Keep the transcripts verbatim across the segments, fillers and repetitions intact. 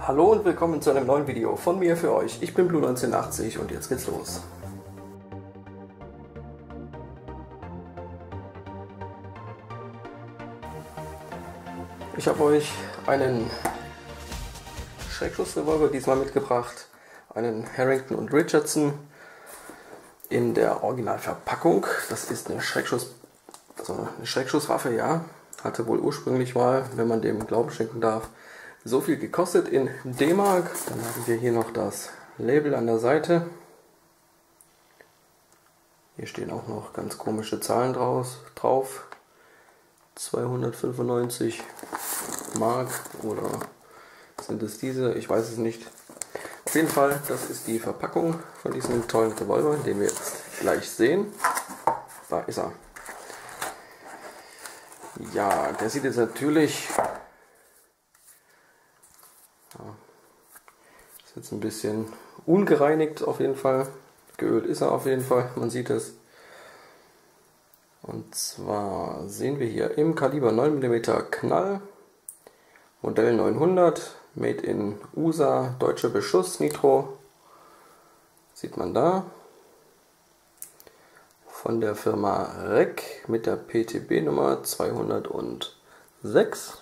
Hallo und willkommen zu einem neuen Video von mir für euch. Ich bin Blue neunzehnhundertachtzig und jetzt geht's los. Ich habe euch einen Schreckschussrevolver diesmal mitgebracht, einen Harrington und Richardson in der Originalverpackung. Das ist eine Schreckschuss, also eine Schreckschusswaffe, ja. Hatte wohl ursprünglich mal, wenn man dem Glauben schenken darf, so viel gekostet in D-Mark. Dann haben wir hier noch das Label an der Seite. Hier stehen auch noch ganz komische Zahlen draus, drauf. zweihundertfünfundneunzig Mark oder sind es diese? Ich weiß es nicht. Auf jeden Fall, das ist die Verpackung von diesem tollen Revolver, den wir jetzt gleich sehen. Da ist er. Ja, der sieht jetzt natürlich... Ist jetzt ein bisschen ungereinigt auf jeden Fall. Geölt ist er auf jeden Fall, man sieht es. Und zwar sehen wir hier im Kaliber neun Millimeter Knall, Modell neunhundert, made in U S A, deutscher Beschuss, Nitro. Sieht man da. Von der Firma R E C mit der P T B-Nummer zweihundertsechs.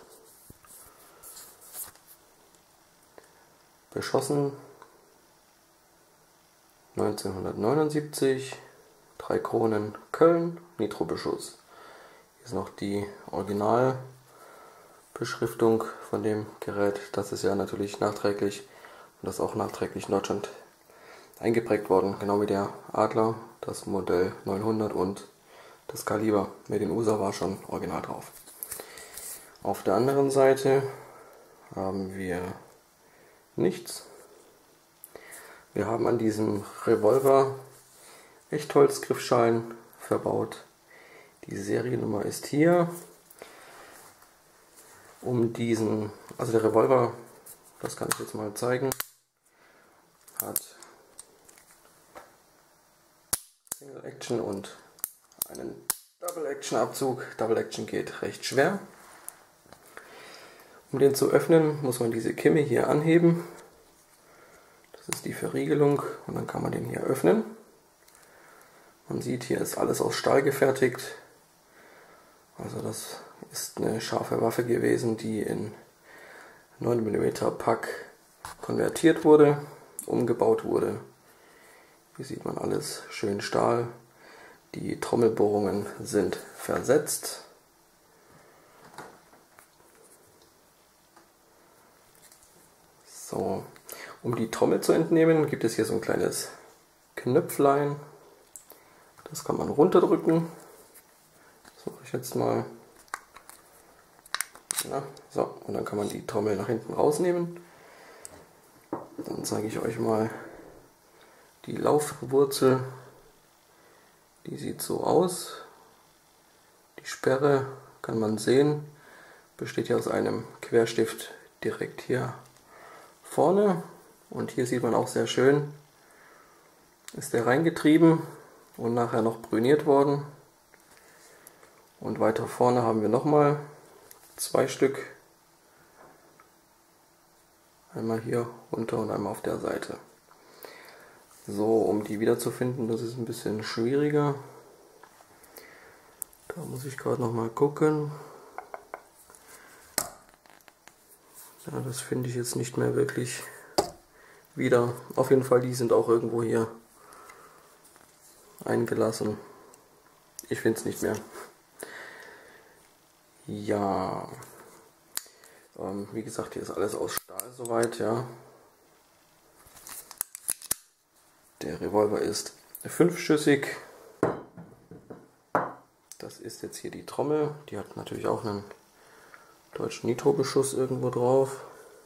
Beschossen neunzehnhundertneunundsiebzig, drei Kronen Köln, Nitrobeschuss. Hier ist noch die Originalbeschriftung von dem Gerät. Das ist ja natürlich nachträglich und das ist auch nachträglich in Deutschland eingeprägt worden, genau wie der Adler, das Modell neunhundert und das Kaliber mit den U S A war schon original drauf. Auf der anderen Seite haben wir nichts. Wir haben an diesem Revolver Echtholzgriffschalen verbaut. Die Seriennummer ist hier. Um diesen, also der Revolver, das kann ich jetzt mal zeigen, hat Single Action und einen Double Action Abzug. Double Action geht recht schwer. Um den zu öffnen, muss man diese Kimme hier anheben. Das ist die Verriegelung und dann kann man den hier öffnen. Man sieht, hier ist alles aus Stahl gefertigt. Also das ist eine scharfe Waffe gewesen, die in neun Millimeter Pack konvertiert wurde, umgebaut wurde. Hier sieht man alles schön Stahl. Die Trommelbohrungen sind versetzt. So, um die Trommel zu entnehmen, gibt es hier so ein kleines Knöpflein. Das kann man runterdrücken. Das mache ich jetzt mal. Ja, so, und dann kann man die Trommel nach hinten rausnehmen. Dann zeige ich euch mal die Laufwurzel. Die sieht so aus. Die Sperre kann man sehen, besteht ja aus einem Querstift direkt hier vorne, und hier sieht man auch sehr schön, ist der reingetrieben und nachher noch brüniert worden. Und weiter vorne haben wir nochmal zwei Stück, einmal hier runter und einmal auf der Seite. So, um die wiederzufinden, das ist ein bisschen schwieriger. Da muss ich gerade noch mal gucken. Ja, das finde ich jetzt nicht mehr wirklich wieder. Auf jeden Fall, die sind auch irgendwo hier eingelassen. Ich finde es nicht mehr. Ja, ähm, wie gesagt, hier ist alles aus Stahl soweit, ja. Der Revolver ist fünfschüssig. Das ist jetzt hier die Trommel. Die hat natürlich auch einen deutschen Nitro-Beschuss irgendwo drauf.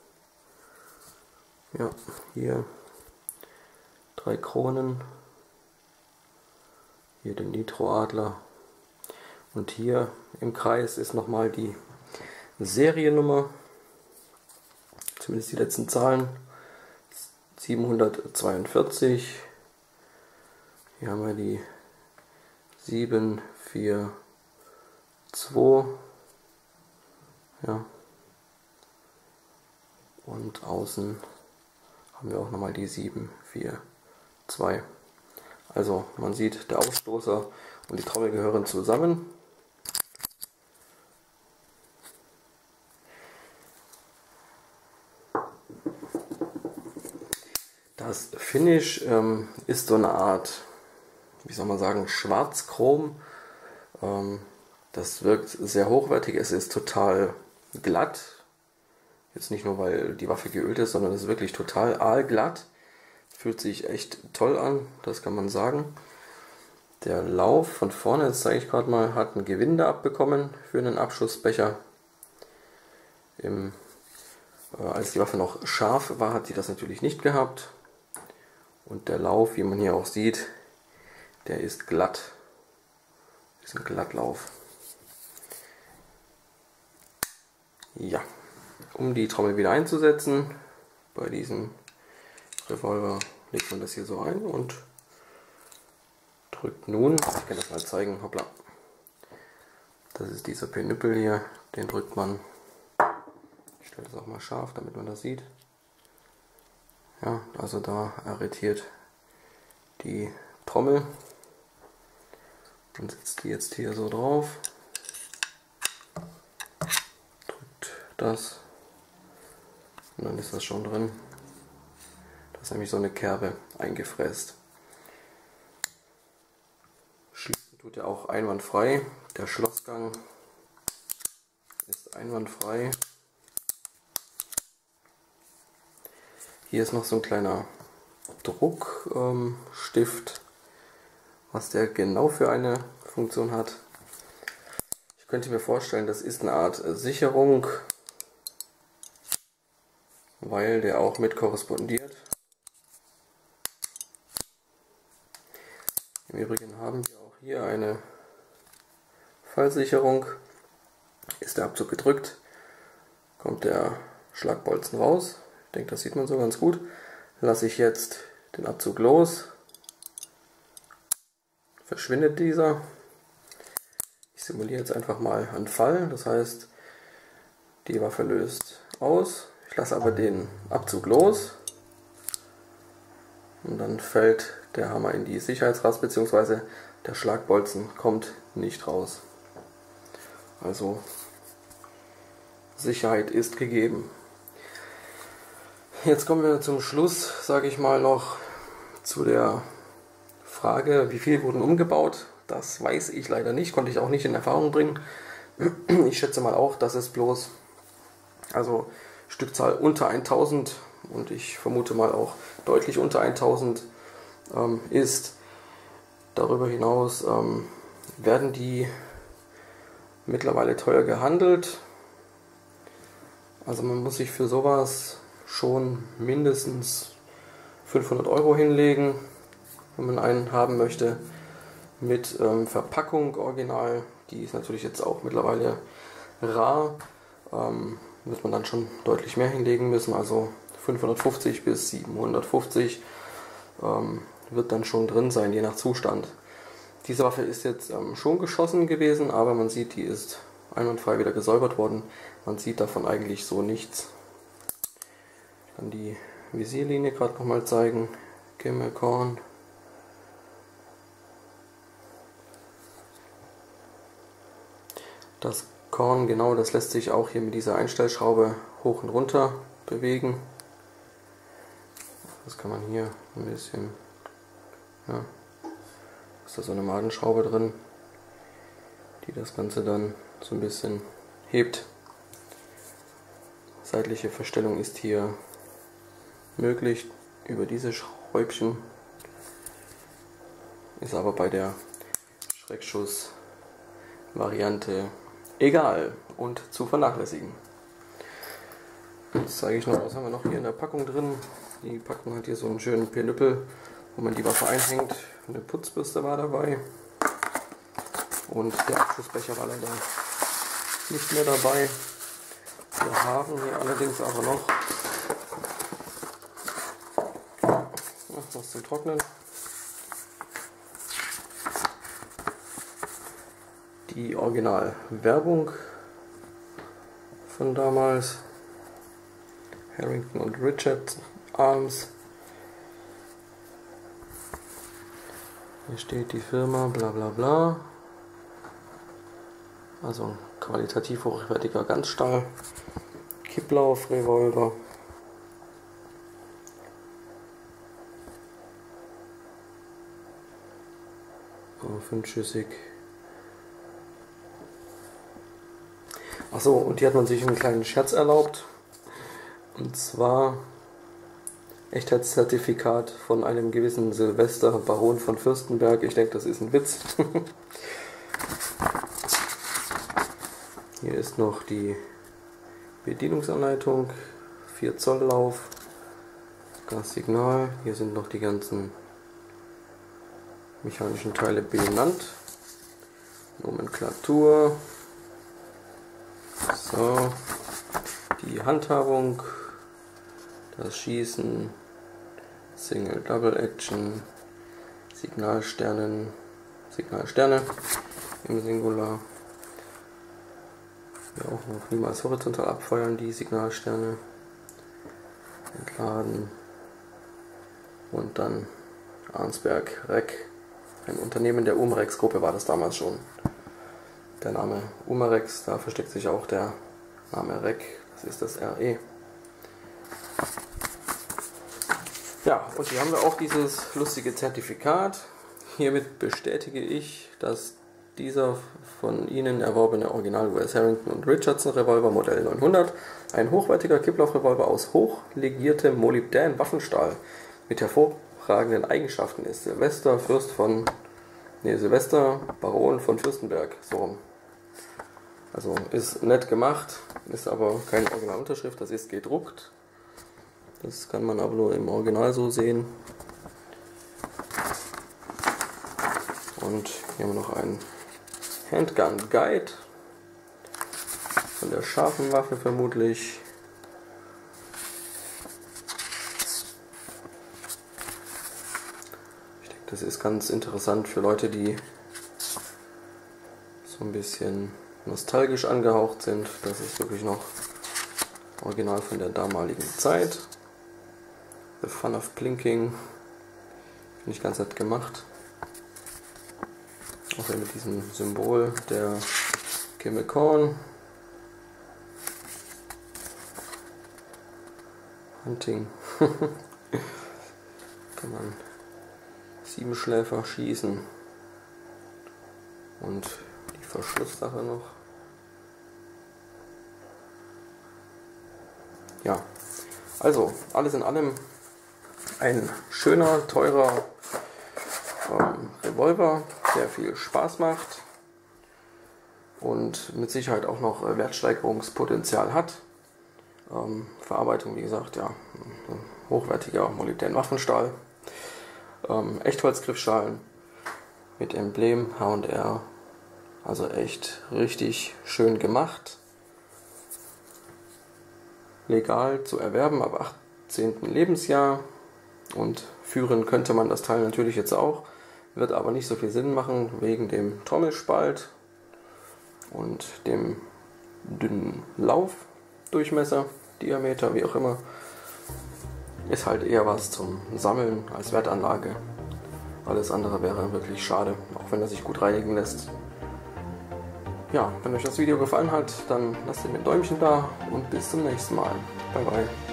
Ja, hier drei Kronen. Hier den Nitro-Adler. Und hier im Kreis ist nochmal die Seriennummer. Zumindest die letzten Zahlen. siebenhundertzweiundvierzig. Hier haben wir die sieben vier zwei. Ja. Und außen haben wir auch nochmal die sieben vier zwei. Also man sieht, der Ausstoßer und die Trommel gehören zusammen. Das Finish ähm, ist so eine Art, wie soll man sagen, Schwarzchrom. Ähm, das wirkt sehr hochwertig, es ist total glatt. Jetzt nicht nur, weil die Waffe geölt ist, sondern es ist wirklich total aalglatt. Fühlt sich echt toll an, das kann man sagen. Der Lauf von vorne, das zeige ich gerade mal, hat ein Gewinde abbekommen für einen Abschussbecher. Im, äh, als die Waffe noch scharf war, hat sie das natürlich nicht gehabt. Und der Lauf, wie man hier auch sieht, der ist glatt. Das ist ein Glattlauf. Ja, um die Trommel wieder einzusetzen, bei diesem Revolver legt man das hier so ein und drückt nun, ich kann das mal zeigen, hoppla. Das ist dieser Penüppel hier, den drückt man, ich stelle das auch mal scharf, damit man das sieht. Ja, also da arretiert die Trommel. Man setzt die jetzt hier so drauf, drückt das und dann ist das schon drin. Da ist nämlich so eine Kerbe eingefräst. Schließen tut er auch einwandfrei. Der Schlossgang ist einwandfrei. Hier ist noch so ein kleiner Druckstift, was der genau für eine Funktion hat. Ich könnte mir vorstellen, das ist eine Art Sicherung, weil der auch mit korrespondiert. Im Übrigen haben wir auch hier eine Fallsicherung. Ist der Abzug gedrückt, kommt der Schlagbolzen raus. Ich denke, das sieht man so ganz gut. Lasse ich jetzt den Abzug los, verschwindet dieser. Ich simuliere jetzt einfach mal einen Fall, das heißt, die Waffe löst aus. Ich lasse aber den Abzug los und dann fällt der Hammer in die Sicherheitsrast, bzw. der Schlagbolzen kommt nicht raus. Also Sicherheit ist gegeben. Jetzt kommen wir zum Schluss, sage ich mal, noch zu der Frage, wie viel wurden umgebaut. Das weiß ich leider nicht, konnte ich auch nicht in Erfahrung bringen. Ich schätze mal auch, dass es bloß, also Stückzahl unter tausend und ich vermute mal auch deutlich unter tausend ähm, ist. Darüber hinaus ähm, werden die mittlerweile teuer gehandelt. Also man muss sich für sowas schon mindestens fünfhundert Euro hinlegen, wenn man einen haben möchte. Mit ähm, Verpackung original, die ist natürlich jetzt auch mittlerweile rar, ähm, wird man dann schon deutlich mehr hinlegen müssen, also fünfhundertfünfzig bis siebenhundertfünfzig ähm, wird dann schon drin sein, je nach Zustand. Diese Waffe ist jetzt ähm, schon geschossen gewesen, aber man sieht, die ist einwandfrei wieder gesäubert worden. Man sieht davon eigentlich so nichts. Ich kann die Visierlinie gerade nochmal zeigen. Camel Corn. Das Korn, genau, das lässt sich auch hier mit dieser Einstellschraube hoch und runter bewegen. Das kann man hier ein bisschen, ja, ist da so eine Madenschraube drin, die das Ganze dann so ein bisschen hebt. Seitliche Verstellung ist hier möglich über diese Schräubchen, ist aber bei der Schreckschuss-Variante egal und zu vernachlässigen. Jetzt zeige ich noch, was haben wir noch hier in der Packung drin. Die Packung hat hier so einen schönen Penüppel, wo man die Waffe einhängt. Eine Putzbürste war dabei und der Abschussbecher war leider nicht mehr dabei. Wir haben hier allerdings aber noch was zum Trocknen. Die Original-Werbung von damals. Harrington und Richards Arms. Hier steht die Firma, bla bla bla. Also qualitativ hochwertiger Ganzstahl. Kipplauf-Revolver. Oh, fünfschüssig. Achso, und hier hat man sich einen kleinen Scherz erlaubt. Und zwar Echtheitszertifikat von einem gewissen Silvester, Baron von Fürstenberg. Ich denke, das ist ein Witz. Hier ist noch die Bedienungsanleitung, vier Zoll Lauf, Gassignal. Hier sind noch die ganzen mechanischen Teile benannt. Nomenklatur. So, die Handhabung, das Schießen, Single Double Action, Signalsternen, Signalsterne im Singular. Ja, auch noch niemals horizontal abfeuern, die Signalsterne. Entladen. Und dann Arnsberg Rec, ein Unternehmen der Umarex Gruppe war das damals schon. Der Name Umarex, da versteckt sich auch der Name Rec, das ist das R E. Ja, und hier haben wir auch dieses lustige Zertifikat. Hiermit bestätige ich, dass dieser von Ihnen erworbene Original U S Harrington und Richardson Revolver Modell neunhundert ein hochwertiger Kipplauf-Revolver aus hochlegiertem Molybdän-Waffenstahl mit hervorragenden Eigenschaften ist. Silvester Fürst von ne Silvester Baron von Fürstenberg, so rum. Also ist nett gemacht, ist aber keine Originalunterschrift, das ist gedruckt. Das kann man aber nur im Original so sehen. Und hier haben wir noch einen Handgun Guide von der scharfen Waffe vermutlich. Ich denke, das ist ganz interessant für Leute, die so ein bisschen nostalgisch angehaucht sind. Das ist wirklich noch original von der damaligen Zeit. The Fun of Blinking. Finde ich ganz nett gemacht. Auch mit diesem Symbol der Chemicorn. Hunting. Kann man Siebenschläfer schießen. Und die Verschlusssache noch. Ja, also alles in allem ein schöner, teurer ähm, Revolver, der viel Spaß macht und mit Sicherheit auch noch äh, Wertsteigerungspotenzial hat. Ähm, Verarbeitung, wie gesagt, ja, hochwertiger Molybdän-Waffenstahl, ähm, Echtholzgriffschalen mit Emblem H und R, also echt richtig schön gemacht. Legal zu erwerben ab achtzehnten Lebensjahr und führen könnte man das Teil natürlich jetzt auch, wird aber nicht so viel Sinn machen wegen dem Trommelspalt und dem dünnen Laufdurchmesser, Diameter, wie auch immer. Ist halt eher was zum Sammeln als Wertanlage. Alles andere wäre wirklich schade, auch wenn er sich gut reinigen lässt. Ja, wenn euch das Video gefallen hat, dann lasst mir ein Däumchen da und bis zum nächsten Mal. Bye bye.